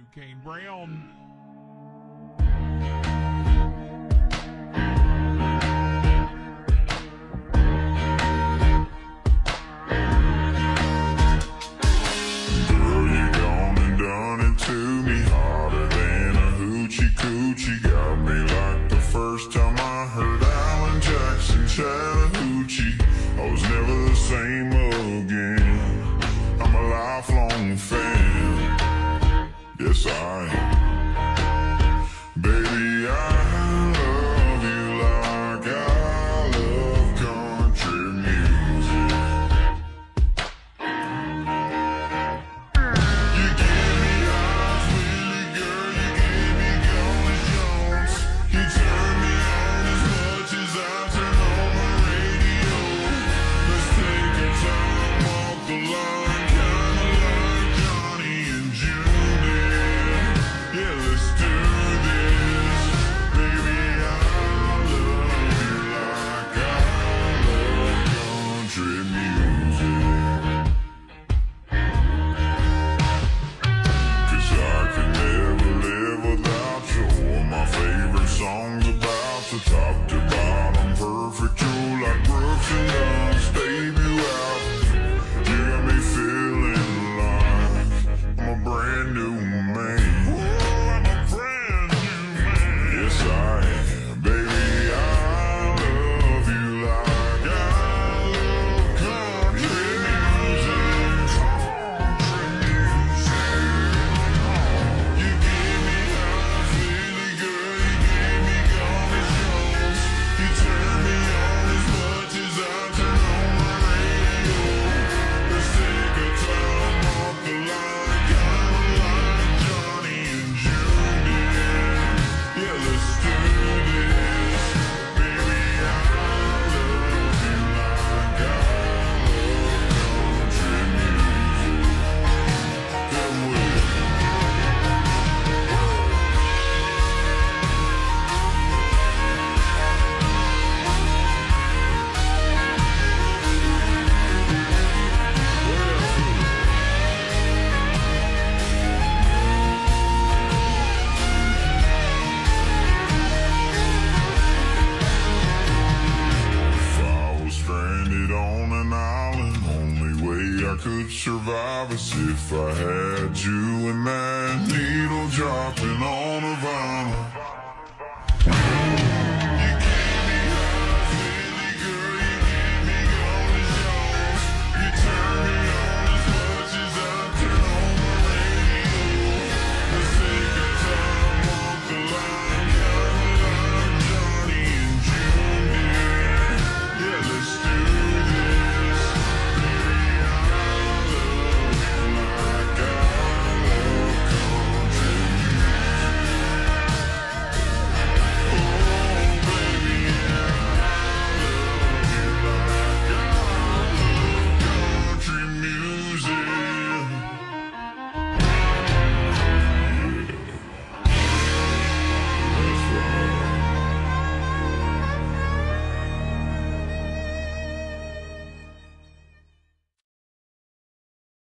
Kane Brown. Girl, you gone and done it to me, harder than a hoochie coochie. Got me like the first time I heard Alan Jackson Chattahoochee. I was never the same again. I'm a lifelong fan. Yes, I am. Baby, I love you like I love country music. You give me eyes, Willie, girl, you give me Golden Jones. You turn me on as much as I turn on my radio. Let's take our time, walk the line, kinda like Johnny and June did. Yeah, let's do this. Baby, I love you like I love country music. 'Cause I could never live without you. All my favorite songs about the top to bottom, perfect. You like Brooks and Dunn's debut album. You got me feeling like I'm a brand new man. I'm a brand new man. Yes, I am. Baby, I love you like I love country music. You give me eyes, Willie, girl, you give me Golden Jones. You turn me on as much as I turn on my radio. Let's take our time, walk the line, kinda like Johnny and June did. Yeah, let's do this. Baby, I love you like I love country music. Come with me. If I was stranded on an island, only way I could survive is if I had